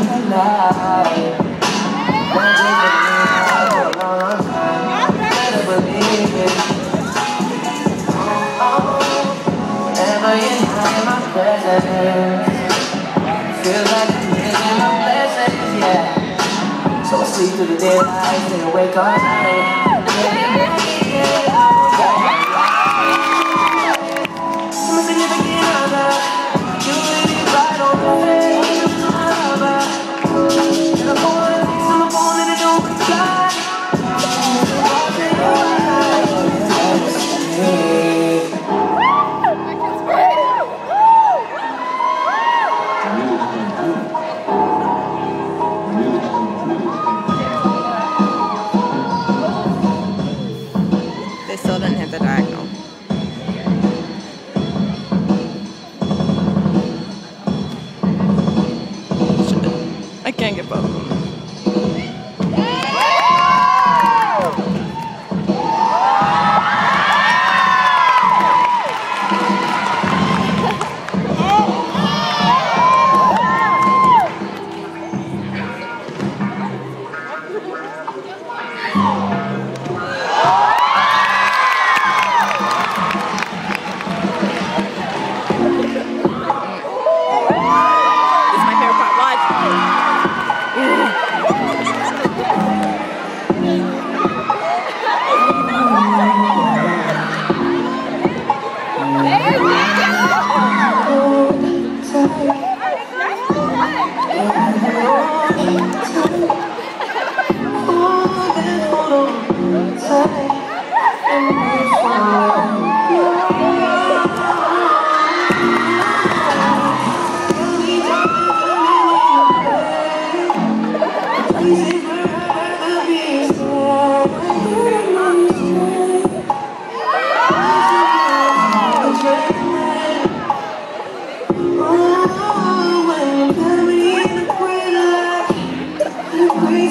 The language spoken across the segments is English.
So I sleep through the daylight and wake all night. I'm a significant other. You really right on my face. And I'm on the phone and I don't reply. They still didn't hit the diagonal. I can't get both of them.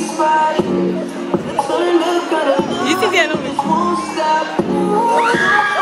You see the